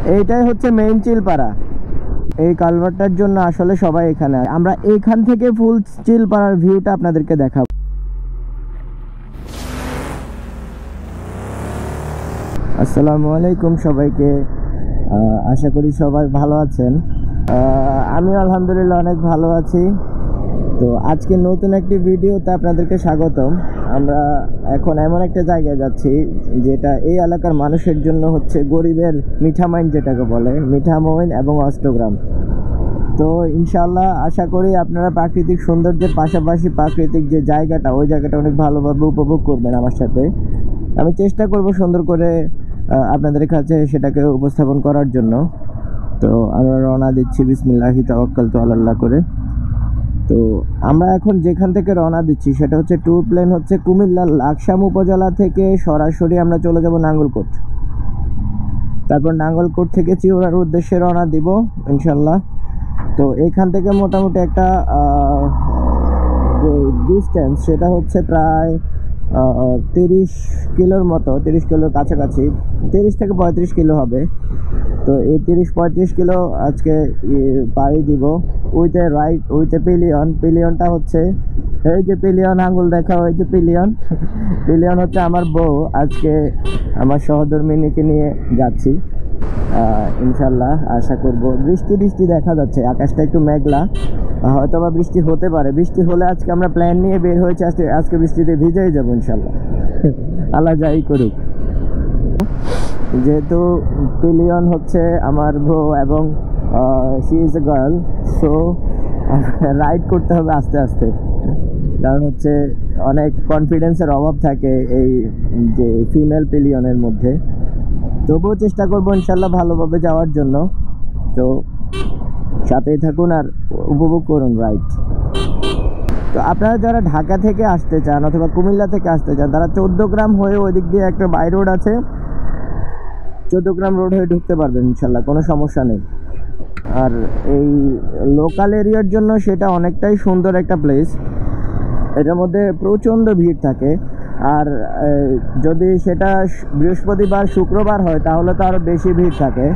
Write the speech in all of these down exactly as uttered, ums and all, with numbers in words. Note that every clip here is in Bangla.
এইটাই হচ্ছে মেইন চিলপাড়া। এই কালভার্টটার জন্য আসলে সবাই এখানে। আমরা এইখান থেকে ফুল চিলপাড়ার ভিউটা আপনাদেরকে দেখাবো। আসসালামু আলাইকুম সবাইকে, আশা করি সবাই ভালো আছেন। আমি আলহামদুলিল্লাহ অনেক ভালো আছি। তো আজকে নতুন একটি ভিডিওতে আপনাদেরকে স্বাগতম। আমরা এখন এমন একটা জায়গায় যাচ্ছি যেটা এই এলাকার মানুষের জন্য হচ্ছে গরিবের মিঠামইন, যেটাকে বলে মিঠামইন এবং অষ্টগ্রাম। তো ইনশাআল্লাহ আশা করি আপনারা প্রাকৃতিক সৌন্দর্যের পাশাপাশি প্রাকৃতিক যে জায়গাটা, ওই জায়গাটা অনেক ভালোভাবে উপভোগ করবেন আমার সাথে। আমি চেষ্টা করব সুন্দর করে আপনাদের কাছে সেটাকে উপস্থাপন করার জন্য। তো আমরা রওনা দিচ্ছি বিসমিল্লাহি তাওয়াক্কালতু আলাল্লাহ করে। তো আমরা এখন যেখান থেকে রওনা দিচ্ছি সেটা হচ্ছে ট্যুর প্ল্যান হচ্ছে কুমিল্লার লাকসাম উপজেলা থেকে সরাসরি আমরা চলে যাব নাঙ্গলকোট। তারপর নাঙ্গলকোট থেকে চিওড়ার উদ্দেশ্যে রওনা দিব ইনশাল্লাহ। তো এখান থেকে মোটামুটি একটা যে ডিস্টেন্স সেটা হচ্ছে প্রায় তিরিশ কিলোর মতো, তিরিশ কিলোর কাছাকাছি, তিরিশ থেকে পঁয়ত্রিশ কিলো হবে। তো এই তিরিশ পঁয়ত্রিশ কিলো আজকে পাড়ি দিব with a ride with a pillion. পিলিয়নটা হচ্ছে এই যে পিলিয়ন, আঙুল দেখা, ওই যে পিলিয়ন। পিলিয়ন হচ্ছে আমার বউ। আজকে আমার সহধর্মিনীকে নিয়ে যাচ্ছি ইনশাল্লাহ। আশা করব বৃষ্টি বৃষ্টি দেখা যাচ্ছে, আকাশটা একটু মেঘলা, হয়তো বা বৃষ্টি হতে পারে। বৃষ্টি হলে আজকে আমরা প্ল্যান নিয়ে বের হয়েছি, আজকে আজকে বৃষ্টিতে ভিজেই যাবো ইনশাল্লাহ, আল্লাহ যাই করুক। যেহেতু পিলিয়ন হচ্ছে আমার বউ এবং she is a girl, so ride করতে হবে আস্তে আস্তে, কারণ হচ্ছে অনেক কনফিডেন্সের অভাব থাকে এই যে ফিমেল পিলিয়নের মধ্যে। তবুও চেষ্টা করবো ইনশাল্লাহ ভালোভাবে যাওয়ার জন্য। তো সাথেই থাকুন আর উপভোগ করুন রাইড। তো আপনারা যারা ঢাকা থেকে আসতে চান অথবা কুমিল্লা থেকে আসতে চান, তারা চৌদ্দগ্রাম হয়ে ওই দিক দিয়ে একটা বাই রোড আছে, চৌদ্দগ্রাম রোড হয়ে ঢুকতে পারবেন ইনশাল্লাহ, কোনো সমস্যা নেই। আর এই লোকাল এরিয়ার জন্য সেটা অনেকটাই সুন্দর একটা প্লেস। এটার মধ্যে প্রচণ্ড ভিড় থাকে। আর যদি সেটা বৃহস্পতিবার শুক্রবার হয় তাহলে তো আরও বেশি ভিড় থাকে।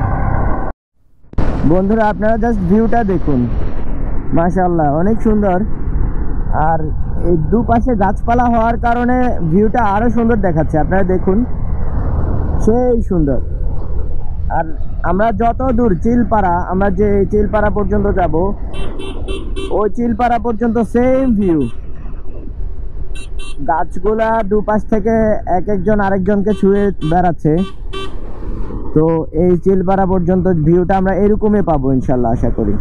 বন্ধুরা আপনারা জাস্ট ভিউটা দেখুন, মাশাআল্লাহ অনেক সুন্দর। আর এই দুপাশে গাছপালা হওয়ার কারণে ভিউটা আরও সুন্দর দেখাচ্ছে। আপনারা দেখুন, সেই সুন্দর। আর আমরা যত দূর চিলপাড়া, আমরা যে চিলপাড়া পর্যন্ত যাব, ওই চিলপাড়া পর্যন্ত সেম ভিউ। গাছগুলা দুপাশ থেকে এক একজন আরেকজনকে ছুঁয়ে বেড়াচ্ছে। তো এই চিলপাড়া পর্যন্ত ভিউটা আমরা এরকমই পাবো ইনশাল্লাহ, আশা করি।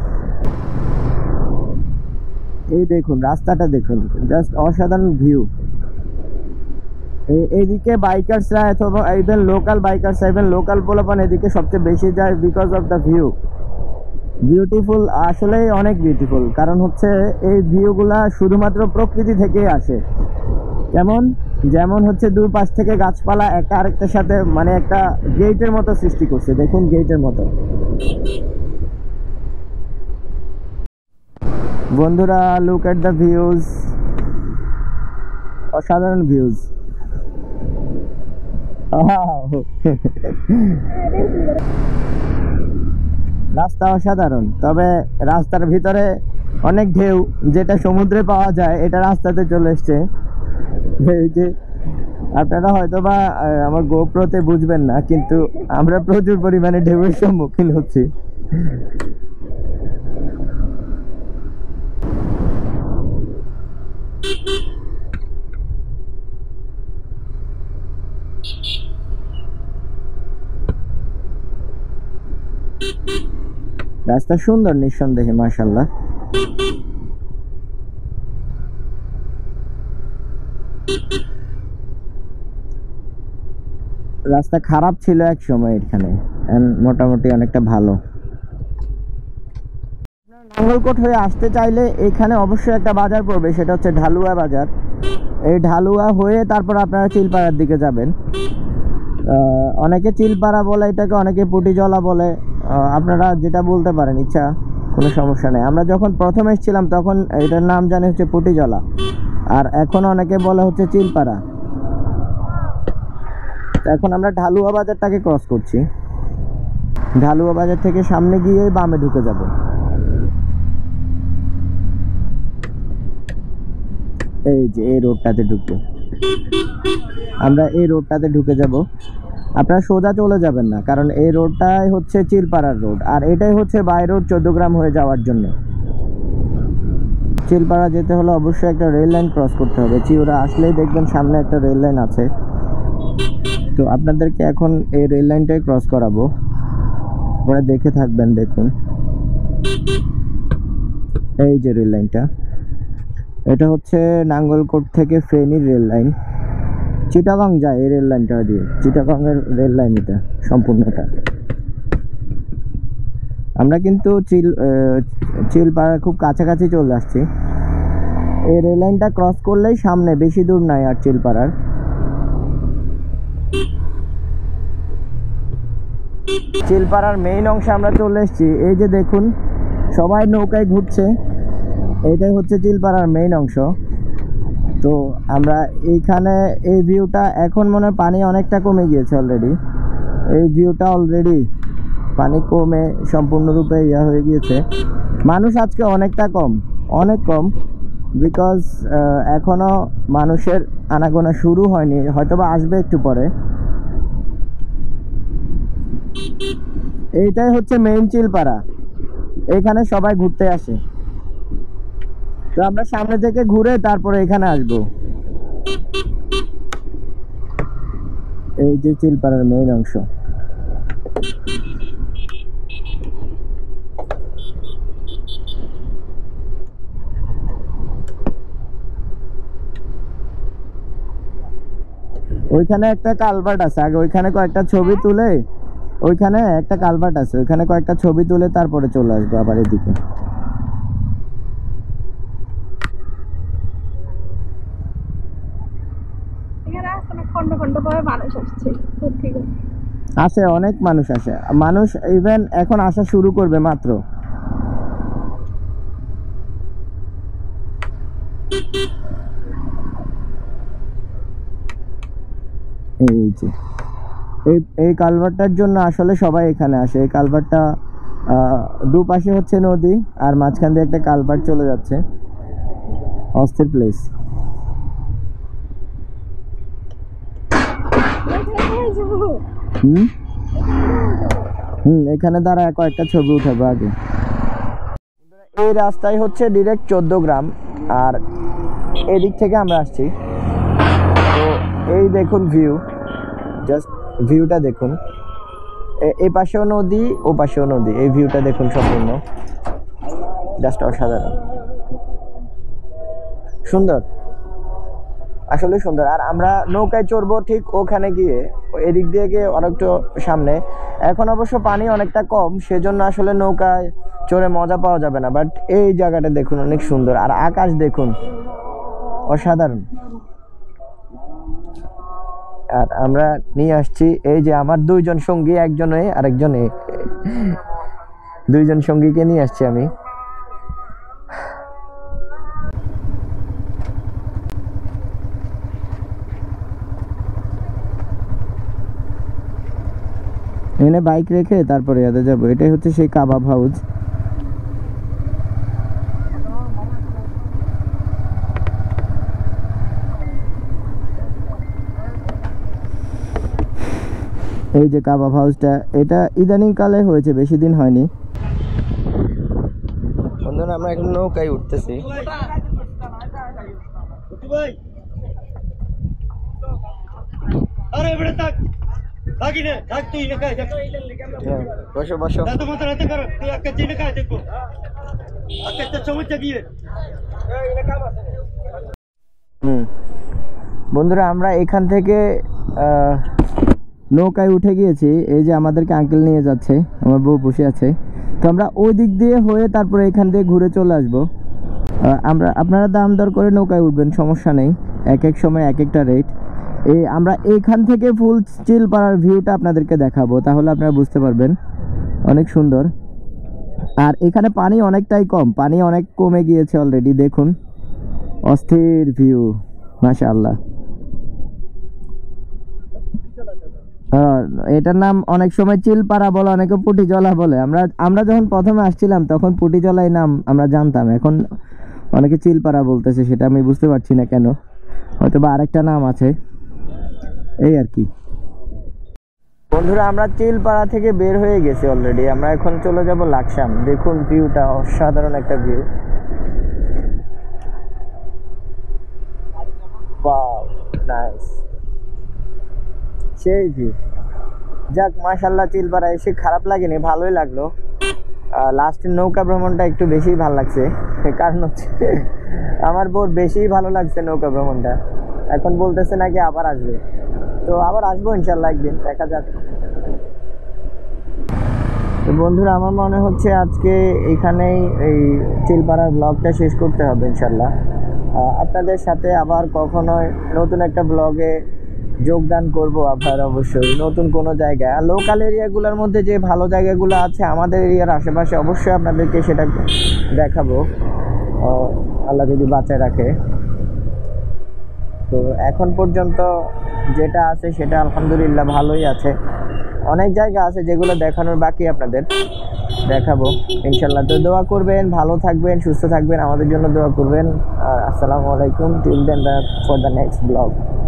এই দেখুন রাস্তাটা দেখুন, জাস্ট অসাধারণ ভিউ। এইদিকে বাইকার্সরা অথবা ইভেন লোকাল বাইকার্সরা, ইভেন লোকাল পোলাপান এদিকে সবচেয়ে বেশি যায় because of the view. Beautiful, আসলেই অনেক বিউটিফুল। কারণ হচ্ছে এই ভিউগুলা শুধুমাত্র প্রকৃতি থেকেই আসে। কেমন, যেমন হচ্ছে দুই পাশ থেকে গাছপালা একটা আরেকটার সাথে মানে একটা গেটের মতো সৃষ্টি করছে। দেখুন গেটের মতো। বন্ধুরা লুক এট দ্য ভিউজ, অসাধারণ ভিউজ। রাস্তা অসাধারণ, তবে রাস্তার ভিতরে অনেক ঢেউ, যেটা সমুদ্রে পাওয়া যায় এটা রাস্তাতে চলে এসছে। এই যে আপনারা হয়তো বা আমার গোপ্রোতে বুঝবেন না, কিন্তু আমরা প্রচুর পরিমাণে ঢেউয়ের সম্মুখীন হচ্ছি। রাস্তা সুন্দর নিঃসন্দেহে, মাশাআল্লাহ। রাস্তা খারাপ ছিল এক সময় এখানে, মোটামুটি অনেকটা ভালো। নাঙ্গলকোট হয়ে আসতে চাইলে এখানে অবশ্যই একটা বাজার পড়বে, সেটা হচ্ছে ঢালুয়া বাজার। এই ঢালুয়া হয়ে তারপর আপনারা চিলপাড়ার দিকে যাবেন। অনেকে চিলপাড়া বলে এটাকে, অনেকে পুটিজলা বলে, আপনারা যেটা বলতে পারেন ইচ্ছা, কোনো সমস্যা নেই। আমরা যখন প্রথম এসেছিলাম তখন এটার নাম জানি হচ্ছে পুটিজলা, আর এখন অনেকে বলে হচ্ছে চিলপাড়া। এখন আমরা ঢালুয়া বাজারটাকে ক্রস করছি। ঢালুয়া বাজার থেকে সামনে গিয়েই বামে ঢুকে যাব। এই যে এই রোডটাতে ঢুকবো আমরা, এই রোডটাতে ঢুকে যাব। আপনারা সোজা চলে যাবেন না, কারণ এই রোডটাই হচ্ছে চিলপাড়ার রোড, আর এটাই হচ্ছে বাই রোড চৌদ্দগ্রাম হয়ে যাওয়ার জন্য। চিলপাড়া যেতে হলে অবশ্যই একটা রেল লাইন ক্রস করতে হবে। চিওরা আসলেই দেখবেন সামনে একটা রেল লাইন আছে। তো আপনাদেরকে এখন এই রেল লাইনটাই ক্রস করাবো, আপনারা দেখে থাকবেন। দেখুন এই যে রেল লাইনটা, এটা হচ্ছে নাঙ্গলকোট থেকে ফেনীর রেল লাইন, চিটাগং যায় এই রেল লাইনটা দিয়ে। চিটাগংয়ের রেল লাইন এটা সম্পূর্ণটা। আমরা কিন্তু চিল চিলপাড়ার খুব কাছাকাছি চলে আসছি। এই রেল লাইনটা ক্রস করলেই সামনে, বেশি দূর নাই আর চিলপাড়ার। চিলপাড়ার মেইন অংশে আমরা চলে এসেছি। এই যে দেখুন সবাই নৌকায় ঘুরছে, এইটাই হচ্ছে চিলপাড়ার মেইন অংশ। তো আমরা এইখানে এই ভিউটা, এখন মনে হয় পানি অনেকটা কমে গিয়েছে অলরেডি। এই ভিউটা অলরেডি পানি কমে সম্পূর্ণরূপে ইয়া হয়ে গিয়েছে। মানুষ আজকে অনেকটা কম, অনেক কম, বিকজ এখনও মানুষের আনাগোনা শুরু হয়নি, হয়তোবা আসবে একটু পরে। এইটাই হচ্ছে মেইন চিলপাড়া, এখানে সবাই ঘুরতে আসে। তো আমরা সামনে থেকে ঘুরে তারপরে এখানে আসবো। এই যে চিলপাড়ার মেইন অংশ। ওইখানে একটা কালভার্ট আছে, আগে ওইখানে কয়েকটা ছবি তুলে, ওইখানে একটা কালভার্ট আছে, ওইখানে কয়েকটা ছবি তুলে তারপরে চলে আসবো আবার এদিকে। আসে, অনেক মানুষ আসে, মানুষ ইভেন এখন আসা শুরু করবে মাত্র। এই যে এই এই কালভার্টটার জন্য আসলে সবাই এখানে আসে। এই কালভার্টটা দুপাশে হচ্ছে নদী, আর মাঝখান দিয়ে একটা কালভার্ট চলে যাচ্ছে। অস্থির প্লেস। হুম হুম এখানে দাঁড়া কয়েকটা ছবি উঠাবো আগে। এই রাস্তায় হচ্ছে ডিরেক্ট চৌদ্দগ্রাম, আর এদিক থেকে আমরা আসছি। তো এই দেখুন ভিউ, জাস্ট ভিউটা দেখুন। এ পাশেও নদী, ও পাশেও নদী, এই ভিউটা দেখুন সম্পূর্ণ, জাস্ট অসাধারণ সুন্দর, আসলে সুন্দর। আর আমরা নৌকায় চড়বো ঠিক ওখানে গিয়ে, এদিক দিয়ে গিয়ে অনেকটা সামনে। এখন অবশ্য পানি অনেকটা কম, সেজন্য আসলে নৌকায় চড়ে মজা পাওয়া যাবে না, বাট এই জায়গাটা দেখুন অনেক সুন্দর। আর আকাশ দেখুন, অসাধারণ। আর আমরা নিয়ে আসছি এই যে আমার দুইজন সঙ্গী, একজন এ আরেকজন এ, দুইজন সঙ্গীকে নিয়ে আসছি আমি। এখানে বাইক রেখে তারপরে ইয়াতে যাবো। এটাই হচ্ছে সেই কাবাব হাউস। এই যে কাবাব হাউসটা, এটা ইদানিং কালে হয়েছে, বেশি দিন হয়নি। বন্ধুরা আমরা এখন নৌকায় উঠতেছি। বসো বসো। হুম বন্ধুরা আমরা এখান থেকে নৌকায় উঠে গিয়েছি। এই যে আমাদেরকে আঙ্কেল নিয়ে যাচ্ছে, আমার বউ বসে আছে। তো আমরা ওই দিক দিয়ে হয়ে তারপরে এখান দিয়ে ঘুরে চলে আসবো। আমরা আপনারা দাম দর করে নৌকায় উঠবেন, সমস্যা নেই, এক এক সময় এক একটা রেট। এই আমরা এইখান থেকে ফুল চিলপাড়ার ভিউটা আপনাদেরকে দেখাবো, তাহলে আপনারা বুঝতে পারবেন, অনেক সুন্দর। আর এখানে পানি অনেকটাই কম, পানি অনেক কমে গিয়েছে অলরেডি। দেখুন অস্থির ভিউ, মাশাআল্লাহ। আহ, এটার নাম অনেক সময় চিলপাড়া বলে, অনেকে পুটিজলা বলে। আমরা আমরা যখন প্রথমে আসছিলাম তখন পুটিজলাই নাম আমরা জানতাম, এখন অনেকে চিলপাড়া বলতেছে, সেটা আমি বুঝতে পারছি না কেন, হয়তো বা আরেকটা নাম আছে, এই আর কি। বন্ধুরা আমরা চিলপাড়া থেকে বের হয়ে গেছি অলরেডি, আমরা এখন চলে যাব লাকসাম। দেখুন ভিউটা অসাধারণ একটা ভিউ। ওয়াও নাইস, সেই ভিউ। যাক মাশাল্লাহ, চিলপাড়া এসে খারাপ লাগেনি, ভালোই লাগলো। লাস্টের নৌকা ভ্রমণটা একটু বেশিই ভালো লাগছে, কারণ হচ্ছে আমার বহুত বেশিই ভালো লাগছে নৌকা ভ্রমণটা। এখন বলতেছে নাকি আবার আসবে, তো আবার আসবো ইনশাল্লাহ একদিন, দেখা যাক। তো বন্ধুরা আমার মনে হচ্ছে আজকে এখানেই এই চিলপাড়ার ব্লগটা শেষ করতে হবে ইনশাল্লাহ। আপনাদের সাথে আবার কখনোই নতুন একটা ব্লগে যোগদান করব, আবার অবশ্যই নতুন কোনো জায়গায়। আর লোকাল এরিয়াগুলোর মধ্যে যে ভালো জায়গাগুলো আছে আমাদের এরিয়ার আশেপাশে, অবশ্যই আপনাদেরকে সেটা দেখাবো, আল্লাহ যদি বাঁচায় রাখে। তো এখন পর্যন্ত যেটা আছে সেটা আলহামদুলিল্লাহ ভালোই আছে। অনেক জায়গা আছে যেগুলো দেখানোর বাকি, আপনাদের দেখাবো ইনশাল্লাহ। তো দোয়া করবেন, ভালো থাকবেন, সুস্থ থাকবেন, আমাদের জন্য দোয়া করবেন। আর আসসালামু আলাইকুম, till then for the next blog.